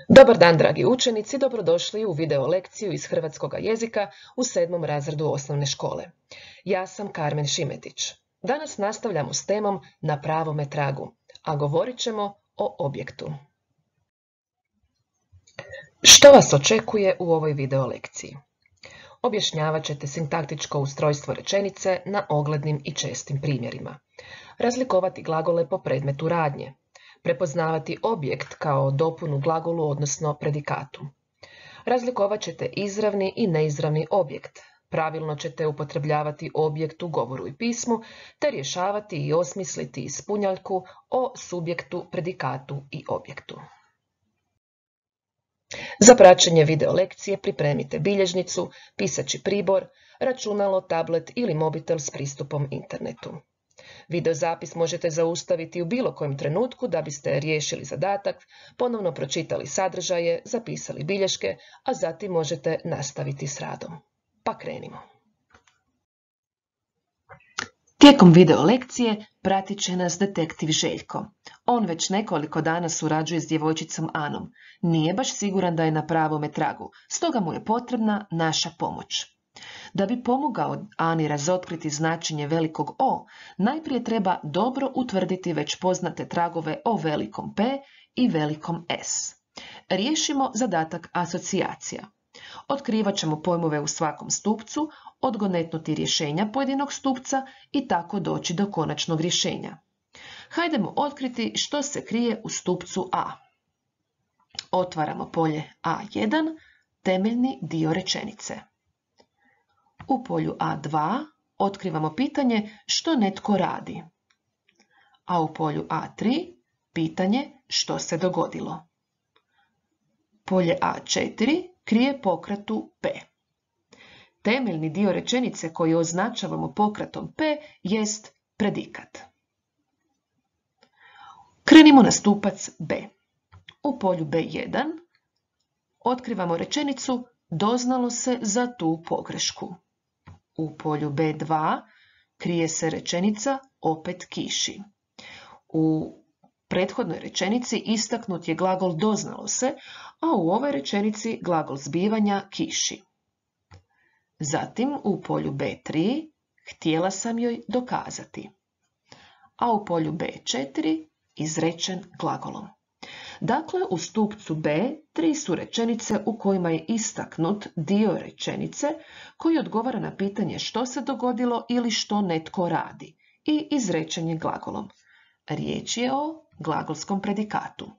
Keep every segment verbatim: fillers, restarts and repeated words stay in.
Dobar dan, dragi učenici, dobrodošli u video lekciju iz hrvatskog jezika u sedmom razredu osnovne škole. Ja sam Karmen Šimetić. Danas nastavljamo s temom Na pravome tragu, a govorit ćemo o objektu. Što vas očekuje u ovoj video lekciji? Objašnjavat ćete sintaktičko ustrojstvo rečenice na oglednim i čestim primjerima. Razlikovati glagole po predmetu radnje. Prepoznavati objekt kao dopunu glagolu, odnosno predikatu. Razlikovat ćete izravni i neizravni objekt. Pravilno ćete upotrebljavati objekt u govoru i pismu, te rješavati i osmisliti ispunjaljku o subjektu, predikatu i objektu. Za praćenje video lekcije pripremite bilježnicu, pisaći pribor, računalo, tablet ili mobitel s pristupom internetu. Videozapis možete zaustaviti u bilo kojem trenutku da biste riješili zadatak, ponovno pročitali sadržaje, zapisali bilješke, a zatim možete nastaviti s radom. Pa krenimo. Tijekom video lekcije pratit će nas detektiv Željko. On već nekoliko dana surađuje s djevojčicom Anom. Nije baš siguran da je na pravome tragu, stoga mu je potrebna naša pomoć. Da bi pomogao Ani razotkriti značenje velikog O, najprije treba dobro utvrditi već poznate tragove o velikom P i velikom S. Riješimo zadatak asocijacija. Otkrivat ćemo pojmove u svakom stupcu, odgonetnuti rješenja pojedinog stupca i tako doći do konačnog rješenja. Hajdemo otkriti što se krije u stupcu A. Otvaramo polje A jedan, temeljni dio rečenice. U polju A dva otkrivamo pitanje što netko radi, a u polju A tri pitanje što se dogodilo. Polje A četiri krije pokratu P. Temeljni dio rečenice koji označavamo pokratom P jest predikat. Krenimo na stupac B. U polju B jedan otkrivamo rečenicu doznalo se za tu pogrešku. U polju B dva krije se rečenica opet kiši. U prethodnoj rečenici istaknut je glagol doznalo se, a u ovoj rečenici glagol zbivanja kiši. Zatim u polju B tri htjela sam joj dokazati, a u polju B četiri izrečen glagolom. Dakle, u stupcu B tri su rečenice u kojima je istaknut dio rečenice koji odgovara na pitanje što se dogodilo ili što netko radi i izrečen je glagolom. Riječ je o glagolskom predikatu.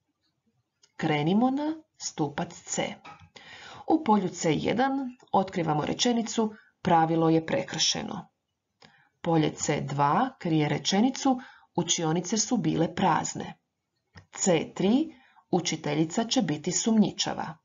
Krenimo na stupac C. U polju C jedan otkrivamo rečenicu pravilo je prekršeno. Polje C dva krije rečenicu učionice su bile prazne. C tri učiteljica će biti sumnjičava.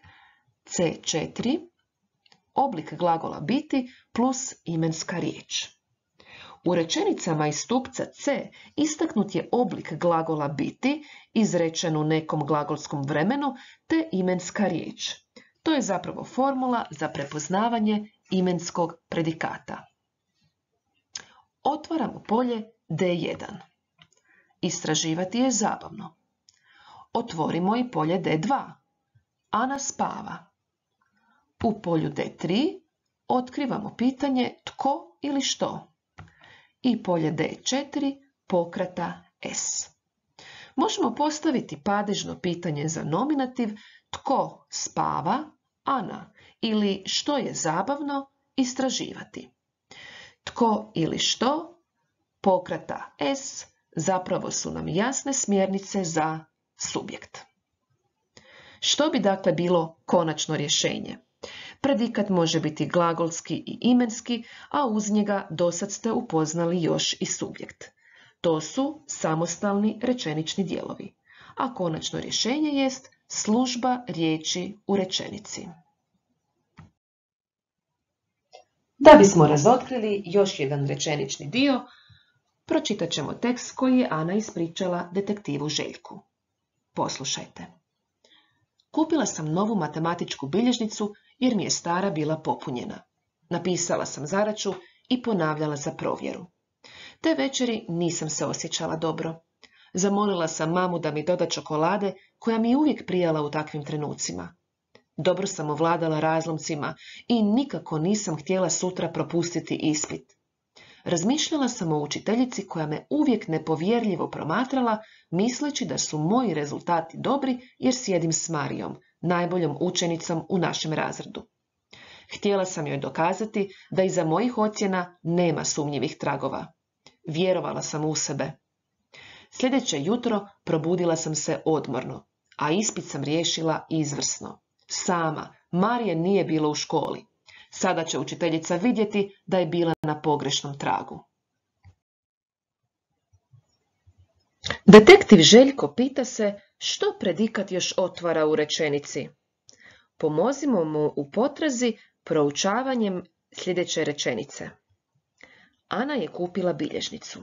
C četiri oblik glagola biti plus imenska riječ. U rečenicama iz stupca C istaknut je oblik glagola biti izrečen u nekom glagolskom vremenu te imenska riječ. To je zapravo formula za prepoznavanje imenskog predikata. Otvaramo polje D jedan. Istraživati je zabavno. Otvorimo i polje D dva. Ana spava. U polju D tri otkrivamo pitanje tko ili što. I polje D četiri pokrata S. Možemo postaviti padežno pitanje za nominativ tko spava, Ana, ili što je zabavno, istraživati. Tko ili što, pokrata S, zapravo su nam jasne smjernice za subjekt. Što bi dakle bilo konačno rješenje? Predikat može biti glagolski i imenski, a uz njega dosad ste upoznali još i subjekt. To su samostalni rečenični dijelovi, a konačno rješenje jest služba riječi u rečenici. Da bismo razotkrili još jedan rečenični dio, pročitat ćemo tekst koji je Ana ispričala detektivu Željku. Poslušajte. Kupila sam novu matematičku bilježnicu jer mi je stara bila popunjena. Napisala sam zadaću i ponavljala za provjeru. Te večeri nisam se osjećala dobro. Zamolila sam mamu da mi doda čokolade koja mi je uvijek prijala u takvim trenucima. Dobro sam ovladala razlomcima i nikako nisam htjela sutra propustiti ispit. Razmišljala sam o učiteljici koja me uvijek nepovjerljivo promatrala, misleći da su moji rezultati dobri jer sjedim s Marijom, najboljom učenicom u našem razredu. Htjela sam joj dokazati da iza mojih ocjena nema sumnjivih tragova. Vjerovala sam u sebe. Sljedeće jutro probudila sam se odmorno, a ispit sam riješila izvrsno. Sama, Marije nije bilo u školi. Sada će učiteljica vidjeti da je bila na pogrešnom tragu. Detektiv Željko pita se što predikat još otvara u rečenici. Pomozimo mu u potrazi proučavanjem sljedeće rečenice. Ana je kupila bilježnicu.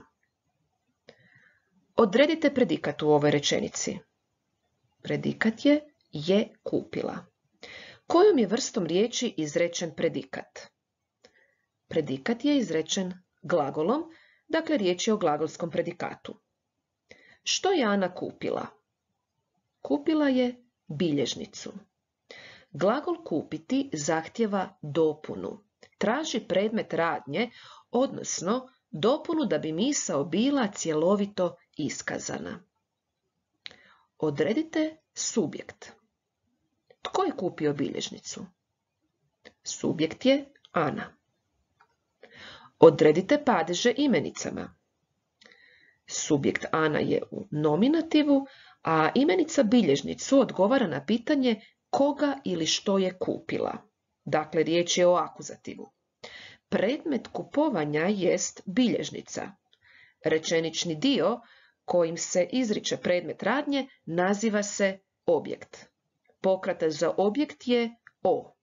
Odredite predikat u ovoj rečenici. Predikat je je kupila. Kojom je vrstom riječi izrečen predikat? Predikat je izrečen glagolom, dakle riječ je o glagolskom predikatu. Što je Ana kupila? Kupila je bilježnicu. Glagol kupiti zahtjeva dopunu. Traži predmet radnje, odnosno dopunu da bi misao bila cjelovito iskazana. Odredite subjekt. Tko je kupio bilježnicu? Subjekt je Ana. Odredite padeže imenicama. Subjekt Ana je u nominativu, a imenica bilježnicu odgovara na pitanje koga ili što je kupila. Dakle, riječ je o akuzativu. Predmet kupovanja jest bilježnica. Rečenični dio kojim se izriče predmet radnje naziva se objekt. Pokrata za objekt je o.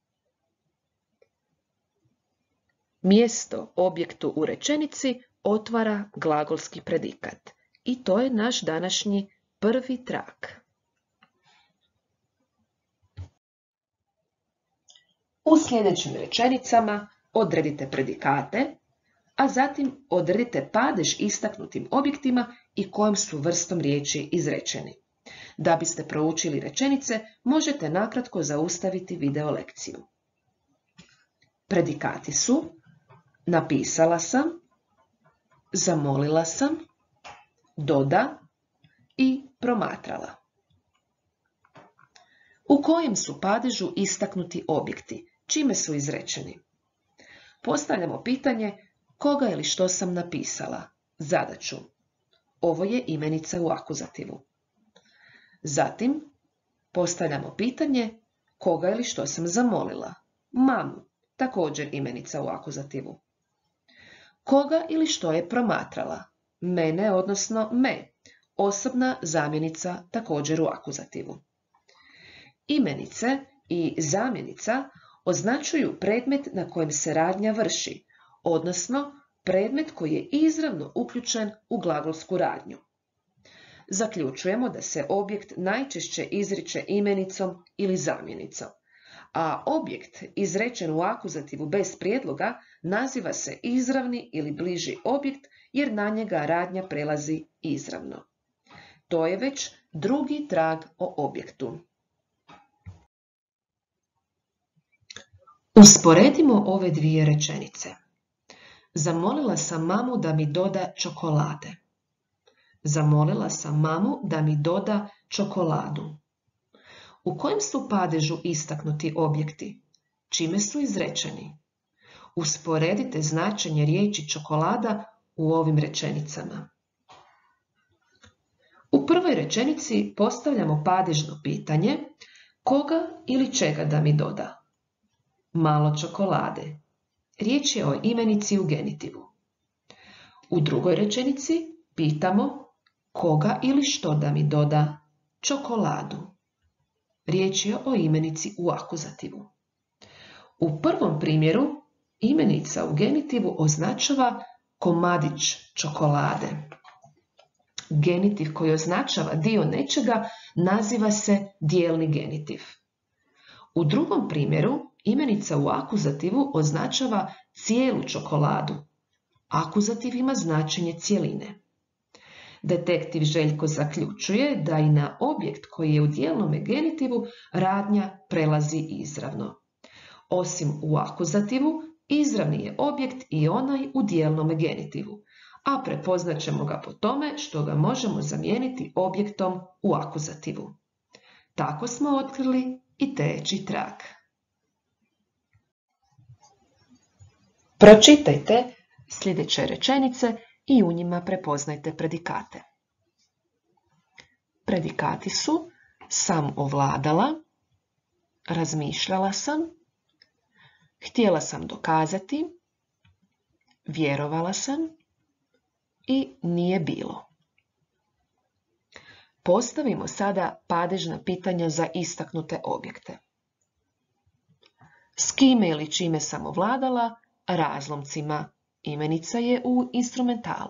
Mjesto objektu u rečenici otvara glagolski predikat. I to je naš današnji prvi trag. U sljedećim rečenicama odredite predikate, a zatim odredite padež istaknutim objektima i kojom su vrstom riječi izrečeni. Da biste proučili rečenice, možete nakratko zaustaviti video lekciju. Predikati su napisala sam, zamolila sam, doda i promatrala. U kojem su padežu istaknuti objekti, čime su izrečeni? Postavljamo pitanje koga ili što sam napisala, zadaću. Ovo je imenica u akuzativu. Zatim postavljamo pitanje koga ili što sam zamolila, mamu, također imenica u akuzativu. Koga ili što je promatrala, mene odnosno me, osobna zamjenica također u akuzativu. Imenice i zamjenica označuju predmet na kojem se radnja vrši, odnosno predmet koji je izravno uključen u glagolsku radnju. Zaključujemo da se objekt najčešće izriče imenicom ili zamjenicom, a objekt izrečen u akuzativu bez prijedloga naziva se izravni ili bliži objekt jer na njega radnja prelazi izravno. To je već drugi trag o objektu. Usporedimo ove dvije rečenice. Zamolila sam mamu da mi doda čokolade. Zamolila sam mamu da mi doda čokoladu. U kojem su padežu istaknuti objekti? Čime su izrečeni? Usporedite značenje riječi čokolada u ovim rečenicama. U prvoj rečenici postavljamo padežno pitanje koga ili čega da mi doda. Malo čokolade. Riječ je o imenici u genitivu. U drugoj rečenici pitamo koga ili što da mi doda čokoladu. Riječ je o imenici u akuzativu. U prvom primjeru imenica u genitivu označava komadić čokolade. Genitiv koji označava dio nečega naziva se dijelni genitiv. U drugom primjeru imenica u akuzativu označava cijelu čokoladu. Akuzativ ima značenje cjeline. Detektiv Željko zaključuje da i na objekt koji je u dijelnome genitivu radnja prelazi izravno. Osim u akuzativu, izravni je objekt i onaj u dijelnome genitivu, a prepoznat ćemo ga po tome što ga možemo zamijeniti objektom u akuzativu. Tako smo otkrili i teći trag. Pročitajte sljedeće rečenice i u njima prepoznajte predikate. Predikati su: sam ovladala, razmišljala sam, htjela sam dokazati, vjerovala sam i nije bilo. Postavimo sada padežna pitanja za istaknute objekte. S kime ili čime sam ovladala? Razlomcima. Imenica je u instrumentalu.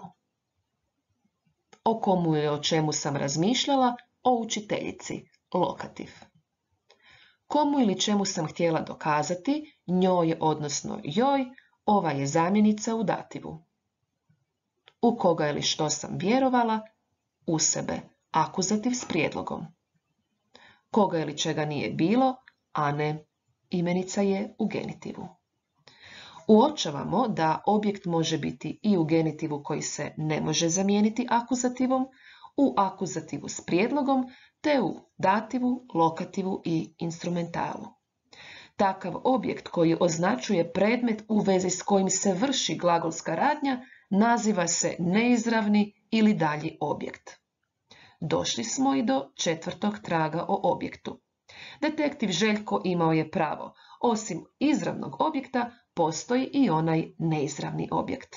O komu i o čemu sam razmišljala? O učiteljici. Lokativ. Komu ili čemu sam htjela dokazati? Njoj, odnosno joj. Ova je zamjenica u dativu. U koga ili što sam vjerovala? U sebe. Akuzativ s prijedlogom. Koga ili čega nije bilo? A ne. Imenica je u genitivu. Uočavamo da objekt može biti i u genitivu koji se ne može zamijeniti akuzativom, u akuzativu s prijedlogom, te u dativu, lokativu i instrumentalu. Takav objekt koji označuje predmet u vezi s kojim se vrši glagolska radnja naziva se neizravni ili dalji objekt. Došli smo i do četvrtog traga o objektu. Detektiv Željko imao je pravo. Osim izravnog objekta, postoji i onaj neizravni objekt.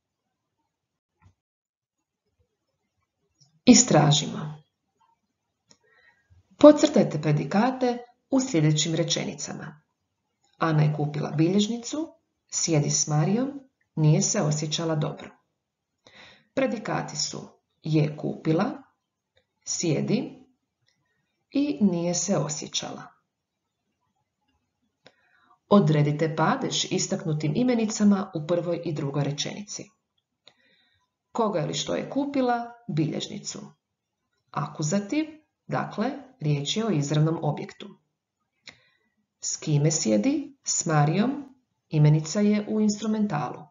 Istražimo. Podcrtajte predikate u sljedećim rečenicama. Ana je kupila bilježnicu, sjedi s Marijom, nije se osjećala dobro. Predikati su je kupila, sjedi i nije se osjećala. Odredite padež istaknutim imenicama u prvoj i drugoj rečenici. Koga ili što je kupila? Bilježnicu. Akuzativ, dakle, riječ je o izravnom objektu. S kime sjedi? S Marijom, imenica je u instrumentalu.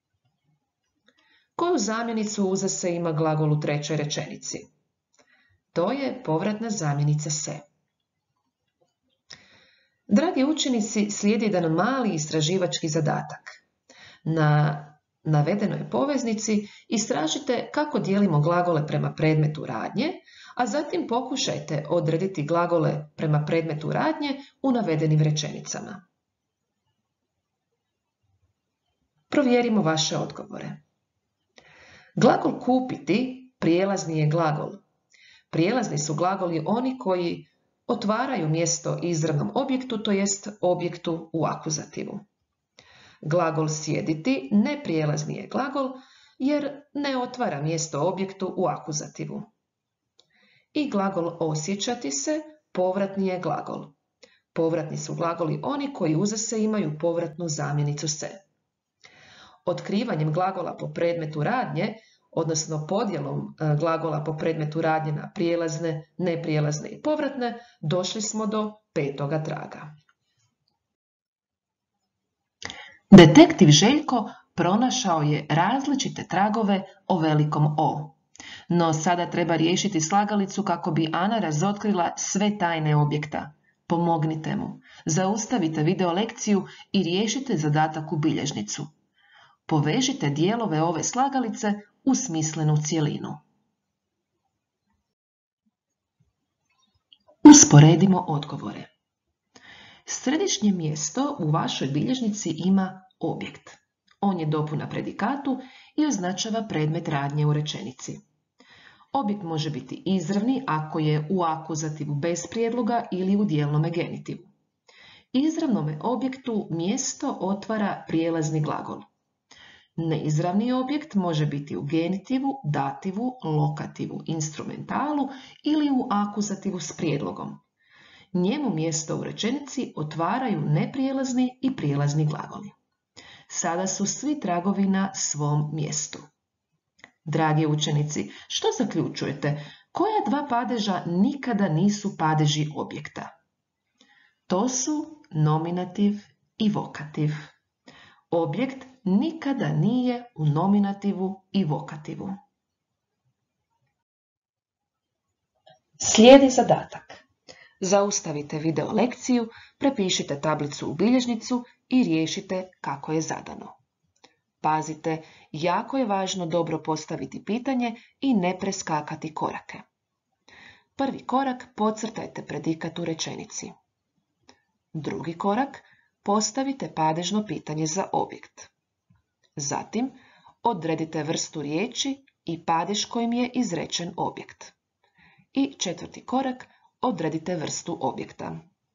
Koju zamjenicu uza se ima glagol u trećoj rečenici? To je povratna zamjenica se. Dragi učenici, slijedi jedan mali istraživački zadatak. Na navedenoj poveznici istražite kako dijelimo glagole prema predmetu radnje, a zatim pokušajte odrediti glagole prema predmetu radnje u navedenim rečenicama. Provjerimo vaše odgovore. Glagol kupiti prijelazni je glagol. Prijelazni su glagoli oni koji otvaraju mjesto izravnom objektu, to jest objektu u akuzativu. Glagol sjediti neprijelazni je glagol jer ne otvara mjesto objektu u akuzativu. I glagol osjećati se povratni je glagol. Povratni su glagoli oni koji uza se imaju povratnu zamjenicu se. Otkrivanjem glagola po predmetu radnje, odnosno podjelom glagola po predmetu radnje na prijelazne, neprijelazne i povratne, došli smo do petoga traga. Detektiv Željko pronašao je različite tragove o velikom O. No sada treba riješiti slagalicu kako bi Ana razotkrila sve tajne objekta. Pomognite mu. Zaustavite video lekciju i riješite zadatak u bilježnicu. Povežite dijelove ove slagalice u smislenu cjelinu. Usporedimo odgovore. Središnje mjesto u vašoj bilježnici ima objekt. On je dopuna predikatu i označava predmet radnje u rečenici. Objekt može biti izravni ako je u akuzativu bez prijedloga ili u dijelnome genitivu. Izravnome objektu mjesto otvara prijelazni glagol. Neizravni objekt može biti u genitivu, dativu, lokativu, instrumentalu ili u akuzativu s prijedlogom. Njemu mjesto u rečenici otvaraju neprijelazni i prijelazni glagoli. Sada su svi tragovi na svom mjestu. Dragi učenici, što zaključujete? Koja dva padeža nikada nisu padeži objekta? To su nominativ i vokativ. Objekt nikada nije u nominativu i vokativu. Slijedi zadatak. Zaustavite video lekciju, prepišite tablicu u bilježnicu i riješite kako je zadano. Pazite, jako je važno dobro postaviti pitanje i ne preskakati korake. Prvi korak, podcrtajte predikat u rečenici. Drugi korak, postavite padežno pitanje za objekt. Zatim, odredite vrstu riječi i padež kojim je izrečen objekt. I četvrti korak, odredite vrstu objekta.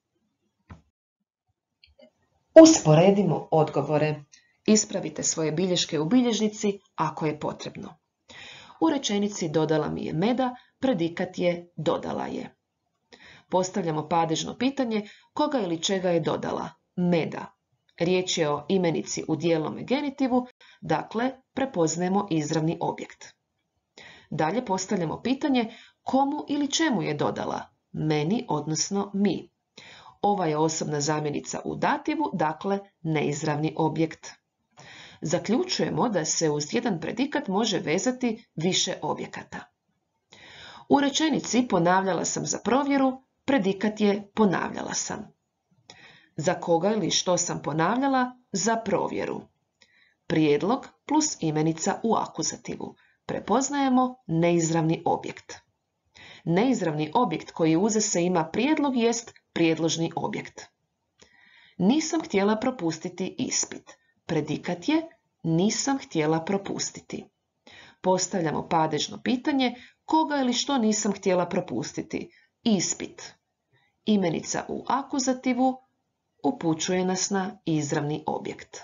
Usporedimo odgovore. Ispravite svoje bilješke u bilježnici ako je potrebno. U rečenici dodala mi je meda, predikat je dodala je. Postavljamo padežno pitanje koga ili čega je dodala. Meda. Riječ je o imenici u dijelnome genitivu, dakle prepoznajemo izravni objekt. Dalje postavljamo pitanje komu ili čemu je dodala. Meni, odnosno mi. Ova je osobna zamjenica u dativu, dakle neizravni objekt. Zaključujemo da se uz jedan predikat može vezati više objekata. U rečenici ponavljala sam za provjeru, predikat je ponavljala sam. Za koga ili što sam ponavljala? Za provjeru. Prijedlog plus imenica u akuzativu. Prepoznajemo neizravni objekt. Neizravni objekt koji uze se ima prijedlog jest prijedložni objekt. Nisam htjela propustiti ispit. Predikat je nisam htjela propustiti. Postavljamo padežno pitanje koga ili što nisam htjela propustiti. Ispit. Imenica u akuzativu upućuje nas na izravni objekt.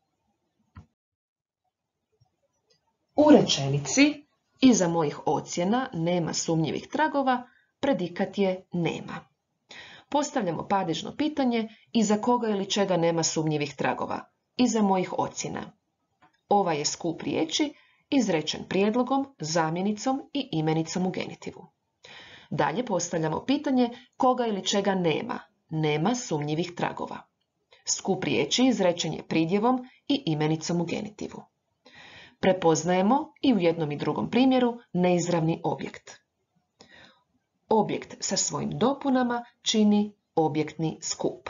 U rečenici iza mojih ocjena nema sumnjivih tragova, predikat je nema. Postavljamo padežno pitanje iza koga ili čega nema sumnjivih tragova. Iza mojih ocjena. Ovaj je skup riječi izrečen prijedlogom, zamjenicom i imenicom u genitivu. Dalje postavljamo pitanje koga ili čega nema. Nema sumnjivih tragova. Skup riječi izrečen je pridjevom i imenicom u genitivu. Prepoznajemo i u jednom i drugom primjeru neizravni objekt. Objekt sa svojim dopunama čini objektni skup.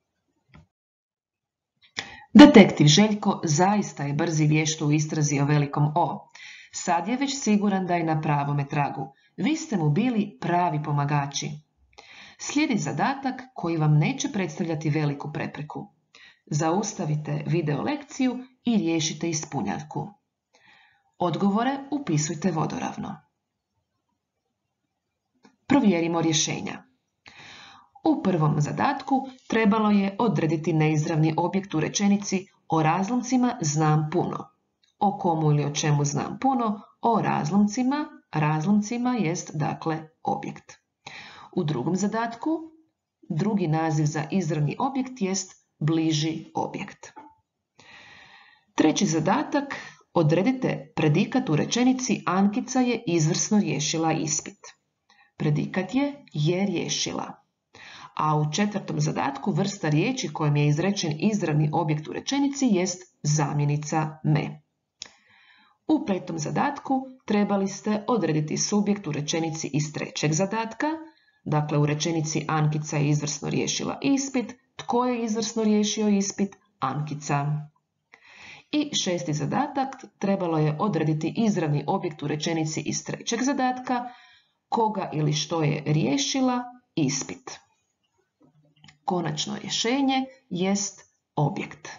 Detektiv Željko zaista je brz i vješt u istrazi o velikom O. Sad je već siguran da je na pravome tragu. Vi ste mu bili pravi pomagači. Slijedi zadatak koji vam neće predstavljati veliku prepreku. Zaustavite video lekciju i riješite ispunjaljku. Odgovore upisujte vodoravno. Provjerimo rješenja. U prvom zadatku trebalo je odrediti neizravni objekt u rečenici o razlomcima znam puno. O komu ili o čemu znam puno, o razlomcima, razlomcima jest dakle objekt. U drugom zadatku drugi naziv za izravni objekt jest bliži objekt. Treći zadatak, odredite predikat u rečenici Ankica je izvrsno riješila ispit. Predikat je je riješila. A u četvrtom zadatku vrsta riječi kojom je izrečen izravni objekt u rečenici jest zamjenica me. U petom zadatku trebali ste odrediti subjekt u rečenici iz trećeg zadatka, dakle u rečenici Ankica je izvrsno riješila ispit, tko je izvrsno riješio ispit? Ankica. I šesti zadatak trebalo je odrediti izravni objekt u rečenici iz trećeg zadatka, koga ili što je riješila ispit. Konačno rješenje jest objekt.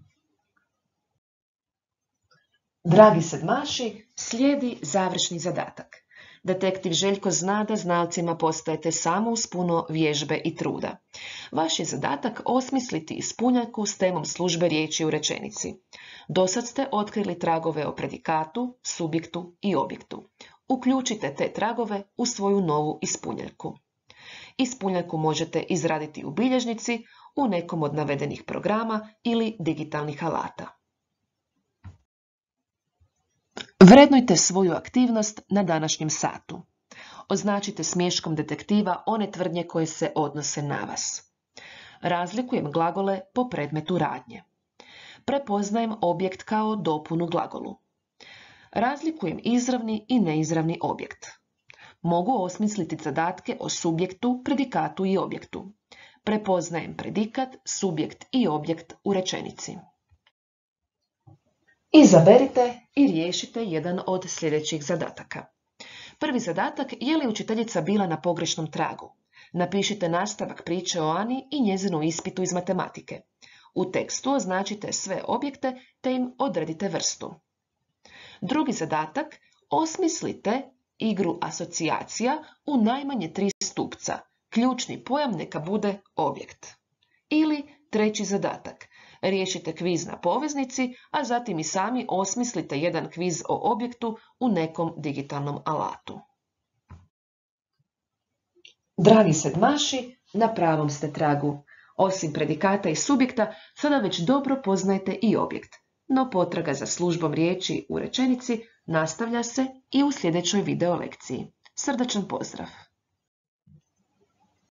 Dragi sedmaši, slijedi završni zadatak. Detektiv Željko zna da znalcima postajete samo uz puno vježbe i truda. Vaš je zadatak osmisliti ispunjaljku s temom službe riječi u rečenici. Dosad ste otkrili tragove o predikatu, subjektu i objektu. Uključite te tragove u svoju novu ispunjaljku. Ispunjaljku možete izraditi u bilježnici, u nekom od navedenih programa ili digitalnih alata. Vrednujte svoju aktivnost na današnjem satu. Označite smješkom detektiva one tvrdnje koje se odnose na vas. Razlikujem glagole po predmetu radnje. Prepoznajem objekt kao dopunu glagolu. Razlikujem izravni i neizravni objekt. Mogu osmisliti zadatke o subjektu, predikatu i objektu. Prepoznajem predikat, subjekt i objekt u rečenici. Izaberite i riješite jedan od sljedećih zadataka. Prvi zadatak, je li učiteljica bila na pogrešnom tragu? Napišite nastavak priče o Ani i njezinu ispitu iz matematike. U tekstu označite sve objekte te im odredite vrstu. Drugi zadatak, osmislite igru asocijacija u najmanje tri stupca. Ključni pojam neka bude objekt. Ili treći zadatak, riješite kviz na poveznici, a zatim i sami osmislite jedan kviz o objektu u nekom digitalnom alatu. Dragi sedmaši, na pravom ste tragu. Osim predikata i subjekta, sada već dobro poznajete i objekt. No potraga za službom riječi u rečenici nastavlja se i u sljedećoj video lekciji. Srdačan pozdrav!